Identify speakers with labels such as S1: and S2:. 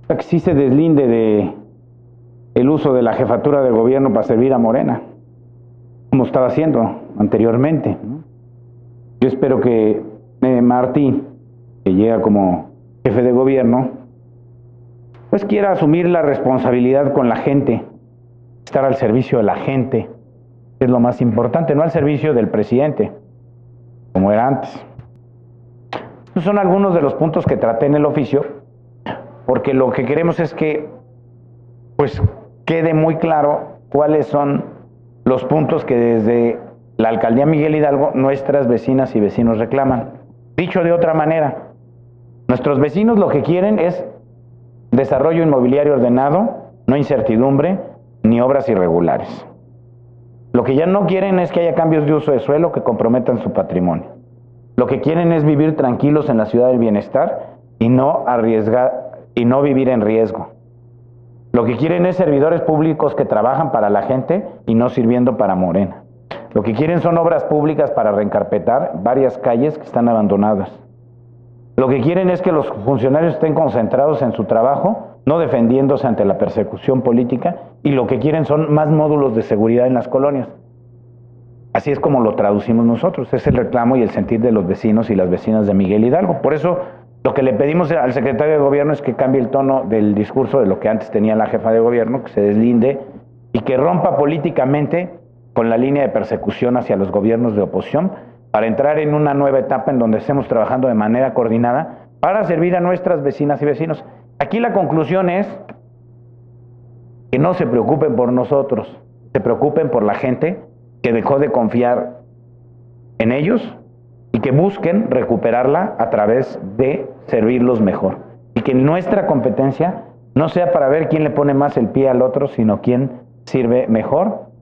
S1: que sí se deslinde de el uso de la jefatura de gobierno para servir a Morena, como estaba haciendo anteriormente. Yo espero que Martí, que llega como jefe de gobierno, pues quiera asumir la responsabilidad con la gente, estar al servicio de la gente, que es lo más importante, no al servicio del presidente, como era antes. Estos son algunos de los puntos que traté en el oficio, porque lo que queremos es que pues quede muy claro cuáles son los puntos que desde la alcaldía Miguel Hidalgo nuestras vecinas y vecinos reclaman. Dicho de otra manera, nuestros vecinos lo que quieren es desarrollo inmobiliario ordenado, no incertidumbre ni obras irregulares. Lo que ya no quieren es que haya cambios de uso de suelo que comprometan su patrimonio. Lo que quieren es vivir tranquilos en la ciudad del bienestar y no vivir en riesgo. Lo que quieren es servidores públicos que trabajan para la gente y no sirviendo para Morena. Lo que quieren son obras públicas para reencarpetar varias calles que están abandonadas. Lo que quieren es que los funcionarios estén concentrados en su trabajo, no defendiéndose ante la persecución política, y lo que quieren son más módulos de seguridad en las colonias. Así es como lo traducimos nosotros, es el reclamo y el sentir de los vecinos y las vecinas de Miguel Hidalgo. Por eso lo que le pedimos al secretario de gobierno es que cambie el tono del discurso de lo que antes tenía la jefa de gobierno, que se deslinde y que rompa políticamente con la línea de persecución hacia los gobiernos de oposición para entrar en una nueva etapa en donde estemos trabajando de manera coordinada para servir a nuestras vecinas y vecinos. Aquí la conclusión es que no se preocupen por nosotros, se preocupen por la gente que dejó de confiar en ellos y que busquen recuperarla a través de servirlos mejor. Y que nuestra competencia no sea para ver quién le pone más el pie al otro, sino quién sirve mejor